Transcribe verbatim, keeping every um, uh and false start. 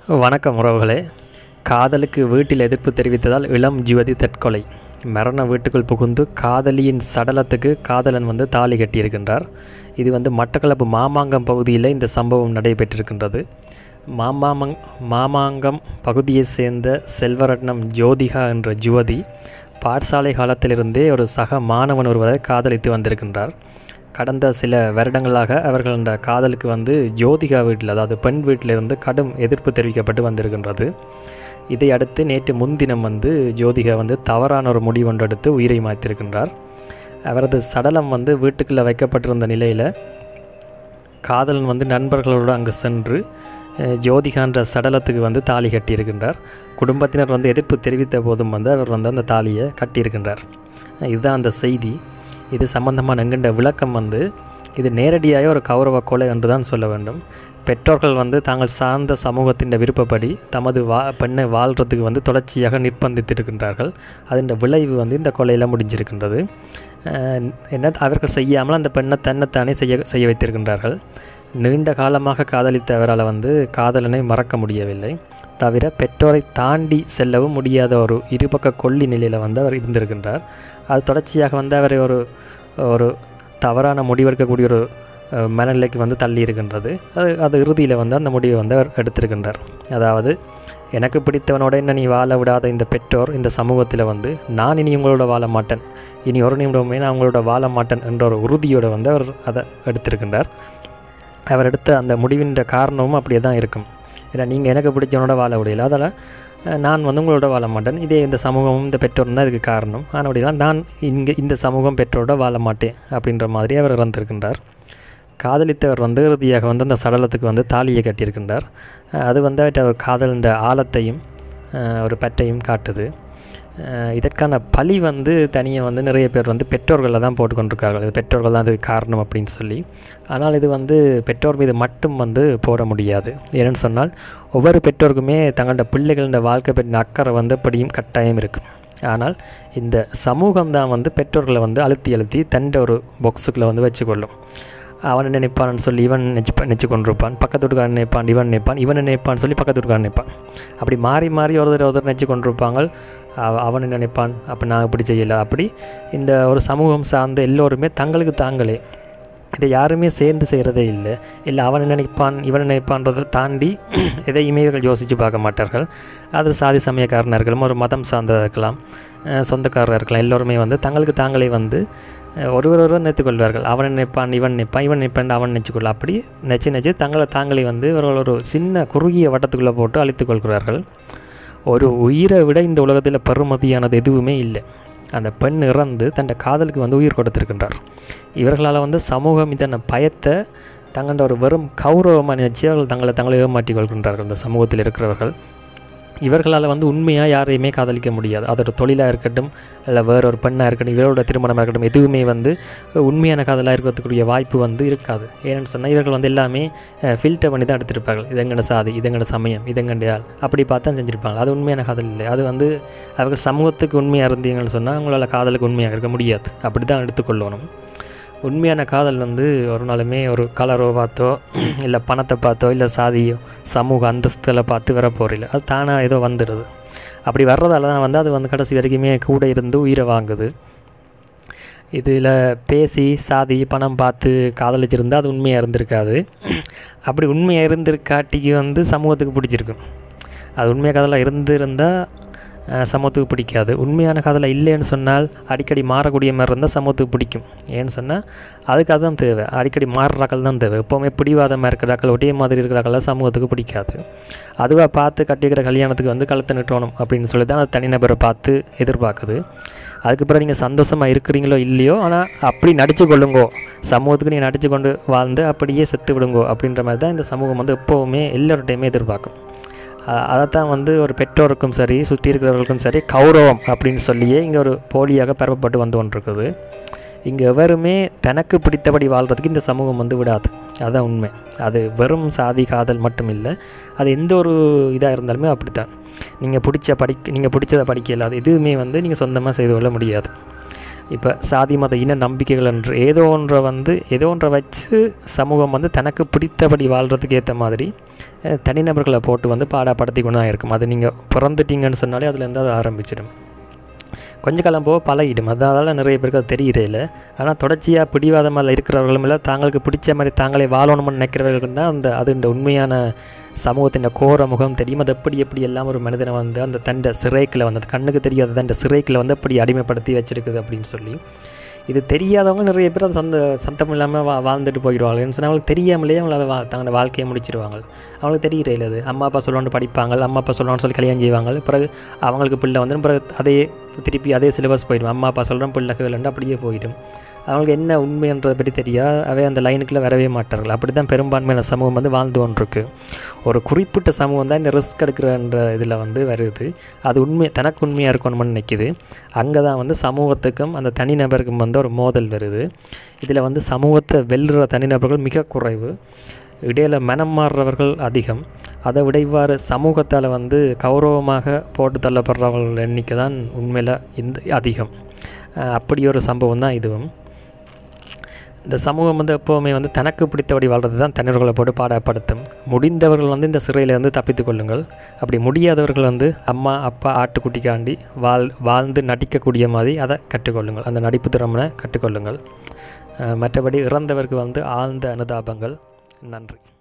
வணக்கம் உறவுகளே. காதலுக்கு வீட்டில் எதிர்ப்பு தெரிவித்ததால் இளம் யுவதி தற்கொலை. மரண வீட்டுக்குள் புகுந்து காதலியின் சடலத்துக்கு காதலன் வந்து தாலி கட்டியிருக்கின்றார். இது வந்து மட்டக்களப்பு மாமாங்கம் பகுதியில் இந்த சம்பவம் நடைபெற்றிருக்கின்றது. மாமாமங் மாமாங்கம் பகுதியை சேர்ந்த செல்வரட்னம் ஜோதிகா என்ற யுவதி பாடசாலை காலத்திலிருந்தே ஒரு சக மாணவன் ஒருவரை காதலித்து வந்திருக்கின்றார். கடந்த சில வருடங்களாக அவர்கள காதலுக்கு வந்து ஜோதிகா வீட்டில், அதாவது பெண் வீட்டிலிருந்து கடும் எதிர்ப்பு தெரிவிக்கப்பட்டு வந்திருக்கின்றது. இதை அடுத்து நேற்று முன்தினம் வந்து ஜோதிகா வந்து தவறான ஒரு முடிவொன்று எடுத்து உயிரை மாற்றிருக்கின்றார். அவரது சடலம் வந்து வீட்டுக்குள்ளே வைக்கப்பட்டிருந்த நிலையில் காதலன் வந்து நண்பர்களோடு அங்கு சென்று ஜோதிகான்ற சடலத்துக்கு வந்து தாலி கட்டியிருக்கின்றார். குடும்பத்தினர் வந்து எதிர்ப்பு தெரிவித்த போதும் வந்து அவர் வந்து அந்த தாலியை கட்டியிருக்கின்றார். இதுதான் அந்த செய்தி. இது சம்பந்தமான என்கின்ற விளக்கம் வந்து இது நேரடியாக ஒரு கௌரவ கொலை என்று தான் சொல்ல வேண்டும். பெற்றோர்கள் வந்து தாங்கள் சார்ந்த சமூகத்தின் விருப்பப்படி தமது வா பெண்ணை வாழ்கிறதுக்கு வந்து தொடர்ச்சியாக நிர்பந்தித்திருக்கின்றார்கள். அதன் விளைவு வந்து இந்த கொலையில் முடிஞ்சிருக்கின்றது. என்ன அவர்கள் செய்யாமல் அந்த பெண்ணை தன்னைத்தானே செய்ய செய்ய வைத்திருக்கின்றார்கள். நீண்ட காலமாக காதலித்த அவரால் வந்து காதலனை மறக்க முடியவில்லை. தவிர பெற்றோரை தாண்டி செல்லவும் முடியாத ஒரு இருபக்க கொல்லி நிலையில் வந்து அவர் இருந்திருக்கின்றார். அது தொடர்ச்சியாக வந்து அவரை ஒரு ஒரு தவறான முடிவெடுக்கக்கூடிய ஒரு மனநிலைக்கு வந்து தள்ளி இருக்கின்றது. அது அது இறுதியில் வந்து அந்த முடிவை வந்து அவர் எடுத்திருக்கின்றார். அதாவது, எனக்கு பிடித்தவனோட என்ன நீ வாழ விடாத இந்த பெற்றோர் இந்த சமூகத்தில் வந்து நான் இனி உங்களோட வாழ மாட்டேன், இனி ஒரு நிமிடமே நான் உங்களோட வாழ மாட்டேன் என்ற ஒரு உறுதியோடு வந்து அவர் அதை எடுத்திருக்கின்றார். அவர் எடுத்த அந்த முடிவின் காரணமும் அப்படியே தான் இருக்கும். ஏன்னா நீங்கள் எனக்கு பிடிச்சவனோட வாழ முடியல, அதில் நான் வந்து உங்களோட வாழ மாட்டேன், இதே இந்த சமூகமும் இந்த பெற்றோரும் தான் இதுக்கு காரணம், ஆனால் அப்படிலாம் நான் இங்கே இந்த சமூகம் பெற்றோரோட வாழ மாட்டேன் அப்படின்ற மாதிரி அவர் இறந்திருக்கின்றார். காதலித்தவர் வந்து இறுதியாக வந்து அந்த சடலத்துக்கு வந்து தாலியை கட்டியிருக்கின்றார். அது வந்து அவர் காதலின்ற ஆழத்தையும் ஒரு பற்றையும் காட்டுது. இதற்கான பழி வந்து தனியாக வந்து நிறைய பேர் வந்து பெற்றோர்களில் தான் போட்டுக்கொண்டிருக்கார்கள். இது பெற்றோர்கள் தான் அதுக்கு காரணம் அப்படின்னு சொல்லி. ஆனால் இது வந்து பெற்றோர் மீது மட்டும் வந்து போட முடியாது. ஏன்னு சொன்னால் ஒவ்வொரு பெற்றோருக்குமே தங்களோட பிள்ளைகளோட வாழ்க்கை பற்றின அக்கறை வந்து படியும் கட்டாயம் இருக்கும். ஆனால் இந்த சமூகம் தான் வந்து பெற்றோர்களை வந்து அழுத்தி அழுத்தி தண்ட ஒரு பாக்ஸுக்குள்ளே வந்து வச்சுக்கொள்ளும். அவன் நினைப்பான்னு சொல்லி இவன் நினச்சி நினச்சி கொண்டிருப்பான், பக்கத்து வீட்டுக்காரன் நினைப்பான், இவன் நினைப்பான், இவன் நினைப்பான்னு சொல்லி பக்கத்து வீட்டுக்காரன் நினைப்பான். அப்படி மாறி மாறி ஒருத்தர் ஒருத்தர் நினச்சி கொண்டிருப்பாங்க. அவனை நினைப்பான், அப்போ நான் இப்படி செய்யலை. அப்படி இந்த ஒரு சமூகம் சார்ந்த எல்லோருமே தங்களுக்கு தாங்களே இதை யாருமே சேர்ந்து செய்கிறதே இல்லை. இல்லை அவனை நினைப்பான் இவனை நினைப்பான்றதை தாண்டி எதையுமே இவர்கள் யோசித்து பார்க்க மாட்டார்கள். அது சாதி சமயக்காரனாக இருக்கலாம், ஒரு மதம் சார்ந்ததாக இருக்கலாம், சொந்தக்காரராக இருக்கலாம், எல்லோருமே வந்து தங்களுக்கு தாங்களே வந்து ஒருவர் ஒருவர் நினைத்துக்கொள்வார்கள். அவனை நினைப்பான் இவன் நினைப்பான் இவன் நினைப்பான் அவன் நினச்சிக்கொள்ள. அப்படி நெச்சு நெச்சு தங்களை தாங்களே வந்து இவர்கள் ஒரு சின்ன குறுகிய வட்டத்துக்குள்ளே போட்டு அழித்து கொள்கிறார்கள். ஒரு உயிரை விட இந்த உலகத்தில் பெறுமதியானது எதுவுமே இல்லை. அந்த பெண் இறந்து தன் காதலுக்கு வந்து உயிர் கொடுத்திருக்கின்றார். இவர்களால் வந்து சமூகம் இதனை பயத்தை தங்களோட ஒரு வெறும் கௌரவமாக நினச்சி அவர்கள் தங்களை தங்களை ஏமாற்றிக் கொள்கின்றார்கள். இந்த சமூகத்தில் இருக்கிறவர்கள் இவர்களால் வந்து உண்மையாக யாரையுமே காதலிக்க முடியாது. அதோட தொழிலாக இருக்கட்டும், இல்லை வேற ஒரு பெண்ணாக இருக்கட்டும், இவரோட திருமணமாக இருக்கட்டும், எதுவுமே வந்து உண்மையான காதலாக இருக்கிறதுக்குரிய வாய்ப்பு வந்து இருக்காது. ஏன்னு சொன்னால் இவர்கள் வந்து எல்லாமே ஃபில்டர் பண்ணி தான் எடுத்திருப்பார்கள். இதங்கட சாதி, இதங்கட சமயம், இதங்கண்ட ஆள், அப்படி பார்த்தா செஞ்சுருப்பாங்க. அது உண்மையான காதல் இல்லை. அது வந்து அவர்கள் சமூகத்துக்கு உண்மையாக இருந்தீங்கன்னு சொன்னால் அவங்களால காதலுக்கு உண்மையாக இருக்க முடியாது. அப்படி தான் எடுத்துக்கொள்ளணும். உண்மையான காதல் வந்து ஒரு நாளுமே ஒரு கலரோ பார்த்தோ, இல்லை பணத்தை பார்த்தோ, இல்லை சாதியோ சமூக அந்தஸ்தில் பார்த்து வர போகிறதில்ல. அது தானாக ஏதோ வந்துடுது. அப்படி வர்றதால தான் வந்து அது வந்து கடைசி வரைக்குமே கூட இருந்து உயிரை வாங்குது. இதில் பேசி சாதி பணம் பார்த்து காதலிச்சிருந்தால் அது உண்மையாக இருந்திருக்காது. அப்படி உண்மையாக இருந்திருக்காட்டிக்கு வந்து சமூகத்துக்கு பிடிச்சிருக்கும். அது உண்மையாக காதலாக இருந்திருந்தால் சமூகத்துக்கு பிடிக்காது. உண்மையான காதலை இல்லைன்னு சொன்னால் அடிக்கடி மாறக்கூடிய மாதிரி இருந்தால் சமூகத்துக்கு பிடிக்கும். ஏன்னு சொன்னால் அதுக்கு அதுதான் தேவை. அடிக்கடி மாறுறாக்கள் தான் தேவை. எப்போவுமே பிடிவாதமாக இருக்கிறாக்கள், ஒரே மாதிரி இருக்கிறாக்கள் சமூகத்துக்கு பிடிக்காது. அதுவாக பார்த்து கட்டிக்கிற கல்யாணத்துக்கு வந்து கழுத்தை நிட்டணும் அப்படின்னு சொல்லி தான் அது தனிநபரை பார்த்து எதிர்பார்க்குது. அதுக்கப்புறம் நீங்கள் சந்தோஷமாக இருக்கிறீங்களோ இல்லையோ, ஆனால் அப்படி நடித்து கொள்ளுங்கோ, சமூகத்துக்கு நீங்கள் நடித்து கொண்டு வாழ்ந்து அப்படியே செத்து விடுங்கோ அப்படின்ற மாதிரி தான் இந்த சமூகம் வந்து எப்போவுமே எல்லோருடையுமே எதிர்பார்க்கும். அதைத்தான் வந்து ஒரு பெற்றோருக்கும் சரி சுற்றி இருக்கிறவர்களுக்கும் சரி கௌரவம் அப்படின்னு சொல்லியே இங்கே ஒரு போலியாக பரப்பப்பட்டு வந்து கொண்டிருக்குது. இங்கே எவருமே தனக்கு பிடித்தபடி வாழ்கிறதுக்கு இந்த சமூகம் வந்து விடாது. அதுதான் உண்மை. அது வெறும் சாதி காதல் மட்டும் இல்லை, அது எந்த ஒரு இதாக இருந்தாலுமே அப்படித்தான். நீங்கள் பிடிச்ச படி நீங்கள் பிடிச்சதை படிக்க இல்லாத எதுவுமே வந்து நீங்கள் சொந்தமாக செய்து கொள்ள முடியாது. இப்போ சாதி மத இன நம்பிக்கைகள் என்று ஏதோ ஒன்றை வந்து ஏதோ ஒன்றை வச்சு சமூகம் வந்து தனக்கு பிடித்தபடி வாழ்கிறதுக்கு ஏற்ற மாதிரி தனிநபர்களை போட்டு வந்து பாடப்படுத்தி கொண்டு தான் இருக்கும். அது நீங்கள் பிறந்துட்டீங்கன்னு சொன்னாலே அதுலேருந்து அது ஆரம்பிச்சிடும். கொஞ்ச காலம் போக பழகிடும். அதனால் நிறைய பேருக்கு அது தெரியல. ஆனால் தொடர்ச்சியாக பிடிவாதமாக இருக்கிறவர்களும் இல்லை, தாங்களுக்கு பிடிச்ச மாதிரி தாங்களே வாழணும்னு நினைக்கிறவர்களுக்கு தான் அந்த அது இந்த உண்மையான சமூகத்தின் கோர முகம் தெரியும். அது எப்படி எப்படி எல்லாம் ஒரு மனிதனை வந்து அந்த தண்டை சிறைக்கில் வந்து அது கண்ணுக்கு தெரியாத தண்டை சிறைக்கில் வந்து அப்படி அடிமைப்படுத்தி வச்சுருக்குது அப்படின்னு சொல்லி இது தெரியாதவங்க நிறைய பேர் அது சொந்த சந்தம் இல்லாமல் வா வாழ்ந்துட்டு போயிடுவாங்கன்னு சொன்னால் அவங்களுக்கு தெரியாமலேயே அவங்கள அதை வா தங்களோட வாழ்க்கையை முடிச்சிடுவாங்க. அவங்களுக்கு தெரியல அது அம்மா அப்பா சொல்லுவான்னு படிப்பாங்க, அம்மா அப்பா சொல்லுவான்னு சொல்லி கல்யாணம் செய்வாங்க. பிறகு அவங்களுக்கு பிள்ளை வந்து பிறகு அதே திருப்பி அதே சிலபஸ் போயிடும். அம்மா அப்பா சொல்கிறேன் பிள்ளை கேளுண்டு அப்படியே போயிடும். அவங்களுக்கு என்ன உண்மைன்றதை பற்றி தெரியாது. அவை அந்த லைனுக்குள்ளே வரவே மாட்டார்கள். அப்படி தான் பெரும்பான்மையான சமூகம் வந்து வாழ்ந்து கொண்டிருக்கு. ஒரு குறிப்பிட்ட சமூகம் தான் இந்த ரிஸ்க் எடுக்கிறன்ற இதில் வந்து வருது. அது உண்மை தனக்கு உண்மையாக இருக்கணும்னு நினைக்கிது. அங்கே தான் வந்து சமூகத்துக்கும் அந்த தனிநபருக்கும் வந்து ஒரு மோதல் வருது. இதில் வந்து சமூகத்தை வெல்லுற தனிநபர்கள் மிக குறைவு, இடையில் மனம் மாறுறவர்கள் அதிகம். அதை விட இவ்வாறு சமூகத்தால் வந்து கௌரவமாக போட்டு தள்ளப்படுறவர்கள் எண்ணிக்கை தான் உண்மையில் இந்த அதிகம். அப்படி ஒரு சம்பவம் தான் இதுவும். இந்த சமூகம் வந்து எப்போவுமே வந்து தனக்கு பிடித்தபடி வாழ்கிறது தான் தனிநபர்களை போட்டு பாடப்படுத்தும். முடிந்தவர்கள் வந்து இந்த சிறையில் வந்து தப்பித்து கொள்ளுங்கள். அப்படி முடியாதவர்கள் வந்து அம்மா அப்பா ஆட்டுக்குட்டிக்காண்டி வாழ் வாழ்ந்து நடிக்கக்கூடிய மாதிரி அதை கற்றுக்கொள்ளுங்கள். அந்த நடிப்பு திறமை கற்றுக்கொள்ளுங்கள். மற்றபடி இறந்தவருக்கு வந்து ஆழ்ந்த அனுதாபங்கள். நன்றி.